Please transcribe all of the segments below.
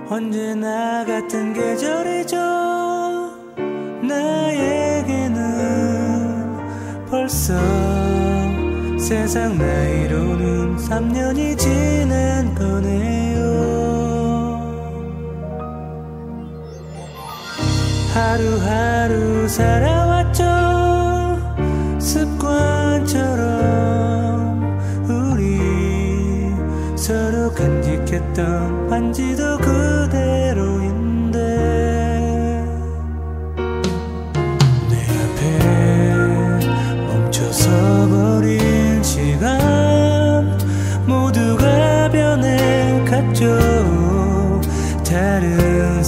언제나 같은 계절이죠. 나에게는 벌써 세상 나이로는 3년이 지난 거네요. 하루하루 살아왔죠. 습관처럼 우리 서로 간직했던 반지도 그대로인데 내 앞에 멈춰서 버린 시간 모두가 변해갔죠. 다른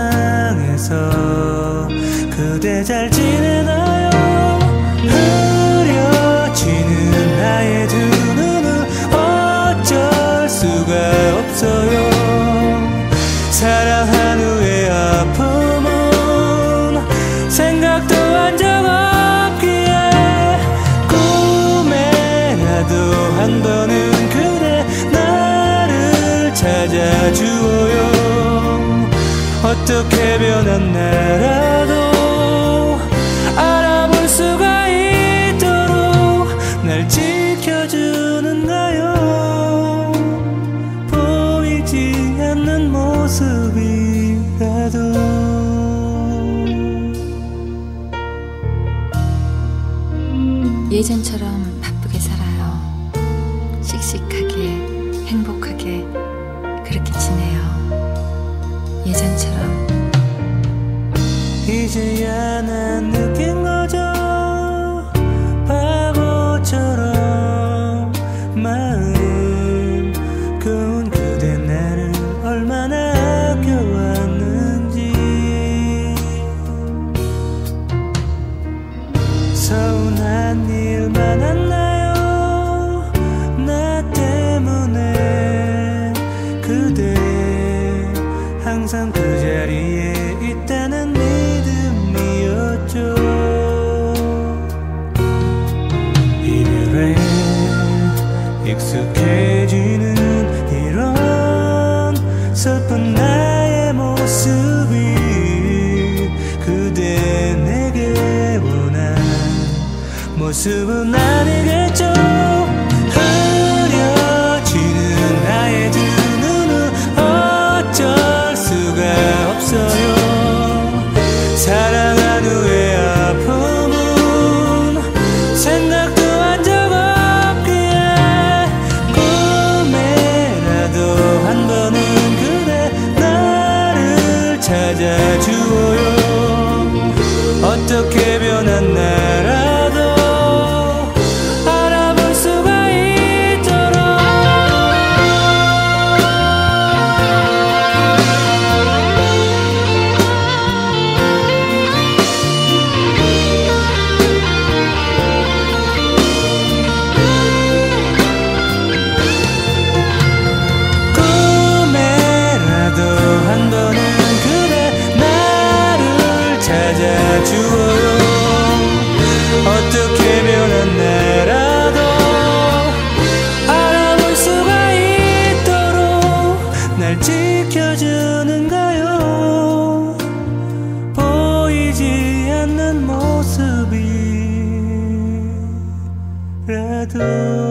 세상에서 그대 잘 지내나요? 흐려지는 나의 두 눈은 어쩔 수가 없어요. 사랑한 후의 아픔은 생각도 한 적 없기에 꿈에라도 한 번은 그대 나를 찾아주어요. 어떻게 변한 나라도 알아볼 수가 있도록 날 지켜주는가요? 보이지 않는 모습이라도. 예전처럼 바쁘게 살아요. 씩씩하게 행복하게 그렇게 지내요. 예전처럼. 이제야 난 느낀 거죠. 바보처럼 마음 고운 그대 나를 얼마나 아껴왔는지. 서운한 일 많았나요? 나 때문에. 그대 항상 그 자리에 있다는 믿음이었죠. 이별에 익숙해지는 이런 슬픈 나의 모습이 그대 내게 원한 모습은 아니겠죠. 흐려지는 나의 두 눈은 어쩔 수가 없어요. 사랑한 후의 아픔은 생각도 한 적 없기에 꿈에라도 한 번은 그대 나를 찾아주어요. 어떻게 변한 나라도 알아볼 수가 있도록. 꿈에라도 한 번은 그대 나를 찾아주어요. 어떻게 변한 나라도 알아볼 수가 있도록 날 지켜주는가요? 보이지 않는 모습이라도.